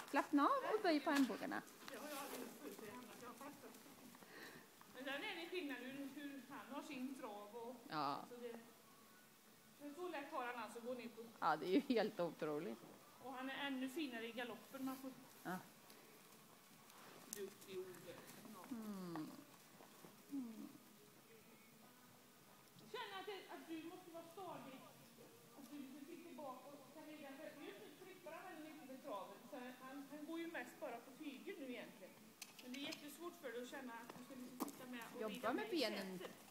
Slappna av och böj på armbågarna. Det har jag aldrig gjort förut, säger han att jag har fattat. Men sen är det skillnad hur han har sin trav och Ja. så lätt har han alltså gå ner på. Ja, det är ju helt otroligt. Och han är ännu finare i galoppen. Man får. Ja. Duktig Ove. Känner att du måste vara stadig. Att du sitter bak och kan lägga. Just nu trippar han väldigt mycket med travet. Så han går ju mest bara på tygen nu egentligen. Men det är jättesvårt för dig att känna att du ska sitta med och Jobba med benen